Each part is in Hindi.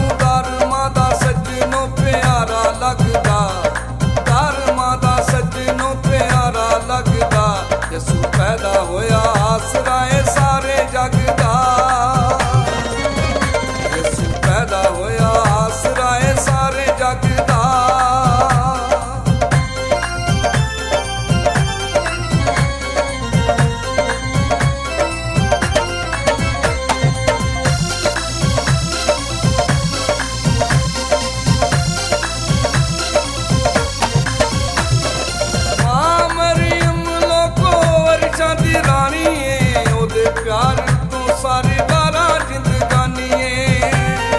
धर्मां दा सज्जनों प्यारा लगदा, धर्मां दा सज्जनों प्यारा लगदा। यसू पैदा होया आसरा है सारे जग दा, यसू पैदा होया आसरा है सारे जग दा। रानी है ओदे प्यार तू सारी बारा जिंदगानी है।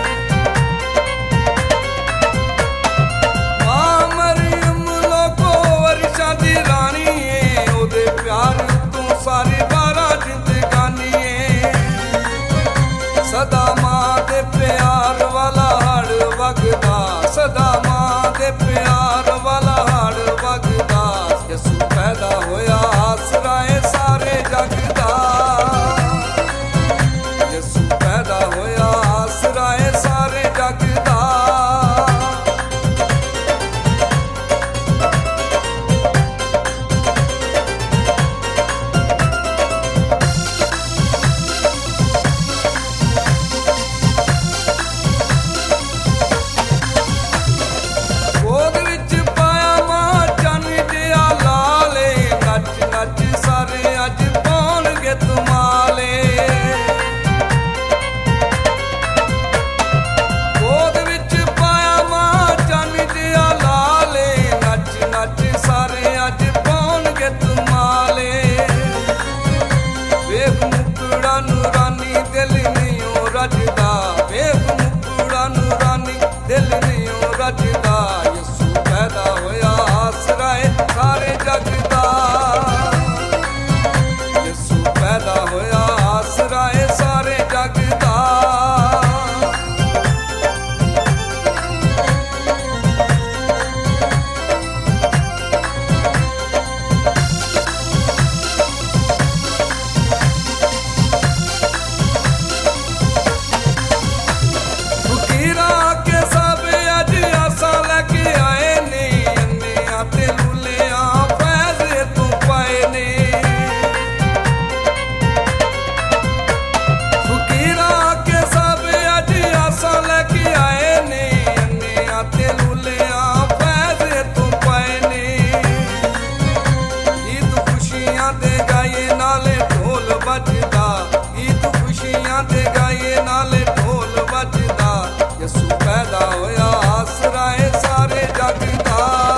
मां मरियम लोको वर्षा दी रानी है ओदे प्यार तू सारी बारा जिंदगानी है। सदा मां दे प्यार वाला हड़ वगदा, सदा मां दे प्यार वाला हड़ वगदा। यसू पैदा होया आसरा है सारे जग दा, यसू पैदा होया आसरा है सारे जग दा। गोद विच पाया मां चन जिया लाले, नच नच सारे अज पाउणगे तुमाले। गोद विच पाया मां चन जिया लाले, नच नच सारे अज पाउणगे तुमाले। वेख मुकड़ा नूरानी दिल नहीं रजदा, वेख मुकड़ा नूरानी दिल नहीं रजदा। यसू पैदा होया आसरा है सारे जग दा, यसू पैदा होया आसरा है सारे जग दा। फकीरा के सब अज आसा लेके आए ने, अन्ने ते लुलिया फैज तू पाए ने। फकीरा के सब अज आसा लेके आए ने, अन्ने ते लुलिया फैज तू पाए ने। ईद खुशियां दे गाए नाले ढोल बजदा, ईद खुशियां दे गाए नाले ढोल बजदा। यसू पैदा होया आसरा है सारे जग दा,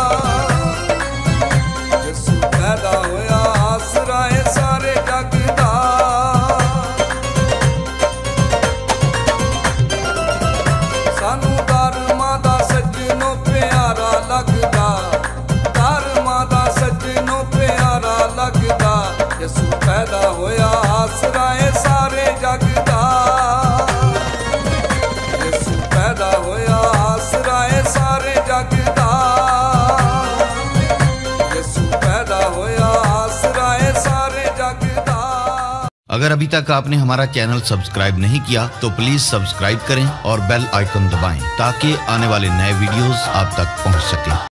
यसू पैदा होया आसरा है सारे जग दा। सानू धर्मां दा सज्जनों प्यारा लगदा, धर्मां दा सज्जनों प्यारा लगदा। यसू पैदा होया आसरा है सारे जग दा, यसू पैदा होया आसरा है सारे जग दा, यसू पैदा होया आसरा है सारे जग दा। अगर अभी तक आपने हमारा चैनल सब्सक्राइब नहीं किया तो प्लीज सब्सक्राइब करें और बेल आइकन दबाएं ताकि आने वाले नए वीडियोस आप तक पहुंच सकें।